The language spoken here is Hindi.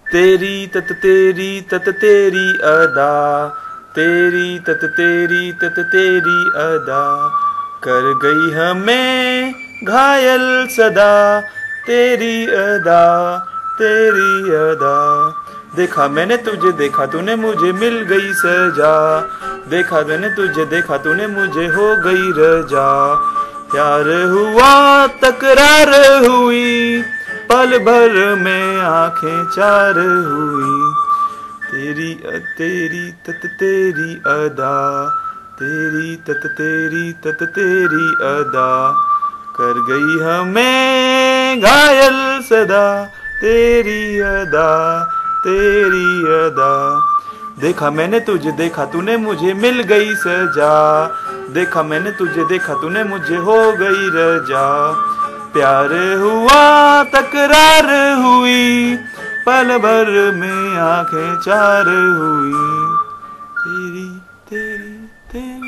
तेरी तत तेरी अदा, तेरी तत तेरी अदा कर गई हमें घायल सदा। तेरी अदा, तेरी अदा। देखा मैंने तुझे, देखा तूने मुझे, मिल गई सजा। देखा मैंने तुझे, देखा तूने मुझे, हो गई रजा। प्यार हुआ तकरार हुई, पल भर में आंखें चार हुई। तेरी तेरी अदा, तेरी तत तेरी अदा कर गई हमें घायल सदा। तेरी अदा, तेरी अदा। देखा मैंने तुझे, देखा तूने मुझे, मिल गई सजा। देखा मैंने तुझे, देखा तूने मुझे, हो गई रजा। प्यार हुआ तकरार हुई, पल भर में आंखें चार हुई। तेरी तेरी तेरी